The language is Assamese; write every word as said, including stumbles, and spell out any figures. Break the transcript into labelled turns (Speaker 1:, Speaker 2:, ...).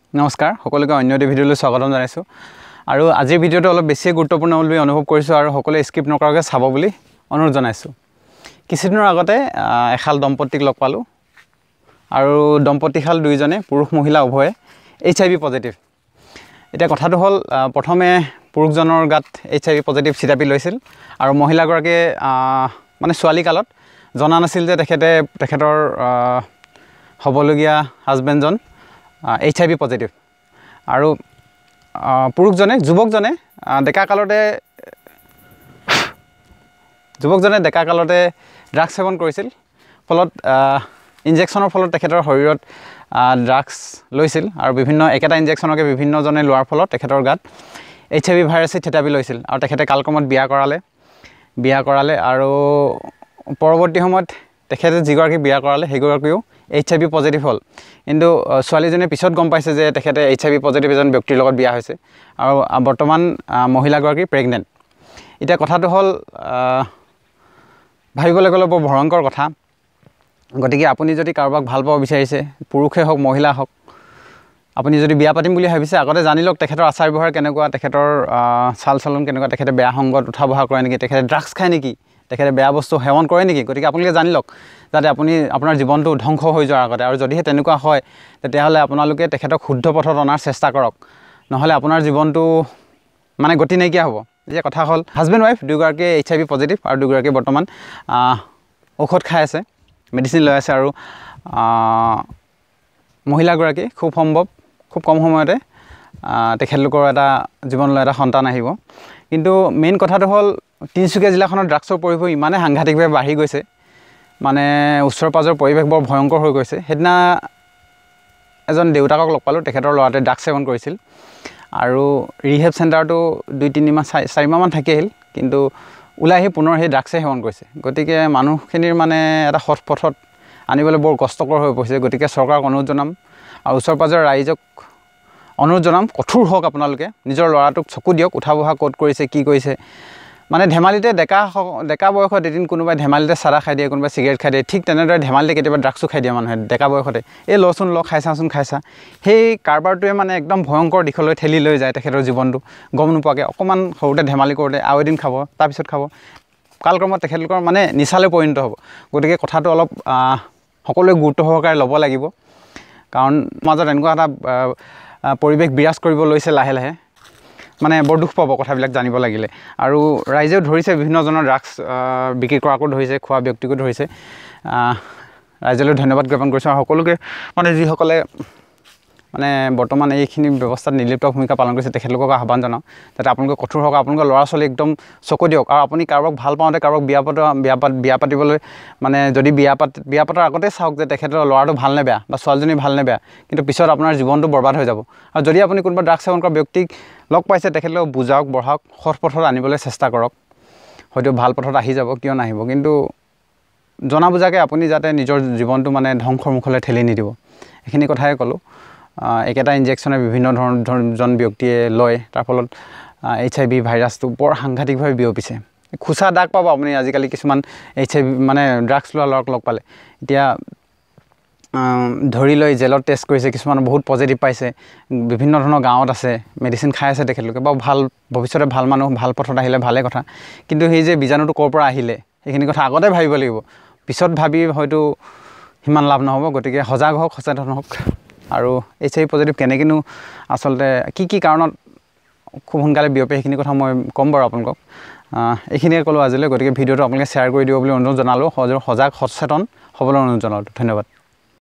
Speaker 1: নমস্কাৰ সকলোকে অন্য এটা ভিডিঅ'লৈ স্বাগতম জনাইছো আৰু আজিৰ ভিডিঅ'টো অলপ বেছি গুৰুত্বপূৰ্ণ বুলি অনুভৱ কৰিছো আৰু সকলোৱে স্কিপ নকৰাকৈ চাব বুলি অনুৰোধ জনাইছো কিছুদিনৰ আগতে এখাল দম্পতিক লগ পালো আৰু দম্পতিখাল দুইজনে পুৰুষ মহিলা উভয়ে এইচ আই ভি পজিটিভ এটা কথাটো হল প্ৰথমে পুৰুষজনৰ গাত এইচ আই ভি পজিটিভ চিটাপি লৈছিল আৰু মহিলাগৰাকীয়ে মানে ছোৱালী কালত জনা নাছিল যে তেখেতে তেখেতৰ হবলগীয়া হাজবেণ্ডজন এইচ আই ভি পজিটিভ আৰু পুৰুষজনে যুৱকজনে ডেকা কালতে যুৱকজনে ডেকা কালতে ড্ৰাগছ সেৱন কৰিছিল ফলত ইনজেকচনৰ ফলত তেখেতৰ শৰীৰত ড্ৰাগছ লৈছিল আৰু বিভিন্ন একেটা ইনজেকচনকে বিভিন্নজনে লোৱাৰ ফলত তেখেতৰ গাত এইচ আই ভি ভাইৰাছে থিতাপি লৈছিল আৰু তেখেতে কালক্ৰমত বিয়া কৰালে বিয়া কৰালে আৰু পৰৱৰ্তী সময়ত তেখেতে যিগৰাকী বিয়া কৰালে সেইগৰাকীও এইচ আই ভি পজিটিভ হল কিন্তু ছোৱালীজনে পিছত গম পাইছে যে তেখেতে এইচ আই ভি পজিটিভ এজন ব্যক্তিৰ লগত বিয়া হৈছে আৰু বৰ্তমান মহিলাগৰাকী প্ৰেগনেন্ট এটা কথাটো হল ভাবিবলৈ গ'লে বৰ ভয়ংকৰ কথা গতিকে আপুনি যদি কাৰোবাক ভাল পাব বিচাৰিছে পুৰুষে হওক মহিলা হওক আপুনি যদি বিয়া পাতিম বুলি ভাবিছে আগতে জানি লওক তেখেতৰ আচাৰ ব্যৱহাৰ কেনেকুৱা তেখেতৰ চাল চলন কেনেকুৱা তেখেতে বেয়া সংগত উঠা বহা কৰে নেকি তেখেতে ড্ৰাগছ খায় নেকি তেখেতে বেয়া বস্তু সেৱন কৰে নেকি গতিকে আপোনালোকে জানি লওক যাতে আপুনি আপোনাৰ জীৱনটো ধ্বংস হৈ যোৱাৰ আগতে আৰু যদিহে তেনেকুৱা হয় তেতিয়াহ'লে আপোনালোকে তেখেতক শুদ্ধ পথত অনাৰ চেষ্টা কৰক নহ'লে আপোনাৰ জীৱনটো মানে গতি নাইকিয়া হ'ব যে কথা হ'ল হাজবেণ্ড ৱাইফ দুগৰাকীয়ে এইচ আই ভি পজিটিভ আৰু দুগৰাকী বৰ্তমান ঔষধ খাই আছে মেডিচিন লৈ আছে আৰু মহিলাগৰাকী খুব সম্ভৱ খুব কম সময়তে তেখেতলোকৰ এটা জীৱনলৈ এটা সন্তান আহিব কিন্তু মেইন কথাটো হ'ল তিনিচুকীয়া জিলাখনৰ ড্ৰাগছৰ পৰিৱেশ ইমানেই সাংঘাতিকভাৱে বাঢ়ি গৈছে মানে ওচৰ পাজৰ পৰিৱেশ বৰ ভয়ংকৰ হৈ গৈছে সেইদিনা এজন দেউতাকক লগ পালোঁ তেখেতৰ ল'ৰাটোৱে ড্ৰাগছ সেৱন কৰিছিল আৰু ৰিহেব চেণ্টাৰটো দুই তিনিমাহ চাৰিমাহমান থাকি আহিল কিন্তু ওলাই আহি পুনৰ সেই ড্ৰাগছে সেৱন কৰিছে গতিকে মানুহখিনিৰ মানে এটা সৎ পথত আনিবলৈ বৰ কষ্টকৰ হৈ পৰিছে গতিকে চৰকাৰক অনুৰোধ জনাম আৰু ওচৰ পাজৰ ৰাইজক অনুৰোধ জনাম কঠোৰ হওক আপোনালোকে নিজৰ ল'ৰাটোক চকু দিয়ক উঠা বহা ক'ত কৰিছে কি কৰিছে মানে ধেমালিতে ডেকা ডেকা বয়সত এদিন কোনোবাই ধেমালিতে চাৰা খাই দিয়ে কোনোবাই চিগাৰেট খাই দিয়ে ঠিক তেনেদৰে ধেমালিতে কেতিয়াবা ড্ৰাগছো খাই দিয়ে মানুহে ডেকা বয়সতে এই লচোন ল খাইছাচোন খাইছা সেই কাৰবাৰটোৱে মানে একদম ভয়ংকৰ দিশলৈ ঠেলি লৈ যায় তেখেতৰ জীৱনটো গম নোপোৱাকৈ অকণমান সৰুতে ধেমালি কৰোঁতে আৰু এদিন খাব তাৰপিছত খাব কালক্ৰমত তেখেতলোকৰ মানে নিচালৈ পৰিণত হ'ব গতিকে কথাটো অলপ সকলোৱে গুৰুত্ব সহকাৰে ল'ব লাগিব কাৰণ মাজত এনেকুৱা এটা পৰিৱেশ বিৰাজ কৰিব লৈছে লাহে লাহে মানে বৰ দুখ পাব কথাবিলাক জানিব লাগিলে আৰু ৰাইজেও ধৰিছে বিভিন্নজনৰ ড্ৰাগছ বিক্ৰী কৰাকো ধৰিছে খোৱা ব্যক্তিকো ধৰিছে ৰাইজলৈ ধন্যবাদ জ্ঞাপন কৰিছোঁ আৰু সকলোকে মানে যিসকলে মানে বৰ্তমান এইখিনি ব্যৱস্থাত নিৰ্লিপ্ত ভূমিকা পালন কৰিছে তেখেতলোকক আহ্বান জনাওঁ যাতে আপোনালোকে কঠোৰ হওক আপোনালোকৰ ল'ৰা ছোৱালী একদম চকু দিয়ক আৰু আপুনি কাৰোবাক ভাল পাওঁতে কাৰোবাক বিয়া পাত বিয়া পাত বিয়া পাতিবলৈ মানে যদি বিয়া পাত বিয়া পাতাৰ আগতে চাওক যে তেখেতৰ ল'ৰাটো ভাল নে বেয়া বা ছোৱালীজনী ভাল নে বেয়া কিন্তু পিছত আপোনাৰ জীৱনটো বৰবাদ হৈ যাব আৰু যদি আপুনি কোনোবা ড্ৰাগছ সেৱন কৰা ব্যক্তিক লগ পাইছে তেখেতলোকক বুজাওক বঢ়াওক সৎ পথত আনিবলৈ চেষ্টা কৰক হয়তো ভাল পথত আহি যাব কিয় নাহিব কিন্তু জনা বুজাকৈ আপুনি যাতে নিজৰ জীৱনটো মানে ধ্বংসৰ মুখলৈ ঠেলি নিদিব এইখিনি কথাই ক'লোঁ একেটা ইনজেকশ্যনে বিভিন্ন ধৰণৰ ব্যক্তিয়ে লয় তাৰ ফলত এইচ আই ভি ভাইৰাছটো বৰ সাংঘাতিকভাৱে বিয়পিছে খোচা দাগ পাব আপুনি আজিকালি কিছুমান এইচ আই ভি মানে ড্ৰাগছ লোৱা ল'ৰাক লগ পালে এতিয়া ধৰি লৈ জেলত টেষ্ট কৰিছে কিছুমান বহুত পজিটিভ পাইছে বিভিন্ন ধৰণৰ গাঁৱত আছে মেডিচিন খাই আছে তেখেতলোকে বাৰু ভাল ভৱিষ্যতে ভাল মানুহ ভাল পথত আহিলে ভালে কথা কিন্তু সেই যে বীজাণুটো ক'ৰ পৰা আহিলে সেইখিনি কথা আগতে ভাবিব লাগিব পিছত ভাবি হয়তো সিমান লাভ নহ'ব গতিকে সজাগ হওক সচেতন হওক আৰু এইচ আই ভি পজিটিভ কেনেকৈনো আচলতে কি কি কাৰণত খুব সোনকালে বিয়পে সেইখিনি কথা মই ক'ম বাৰু আপোনালোকক এইখিনিয়ে ক'লোঁ আজিলৈ গতিকে ভিডিঅ'টো আপোনালোকে শ্বেয়াৰ কৰি দিব বুলি অনুৰোধ জনালোঁ সজাগ সচেতন হ'বলৈ অনুৰোধ জনালোঁ ধন্যবাদ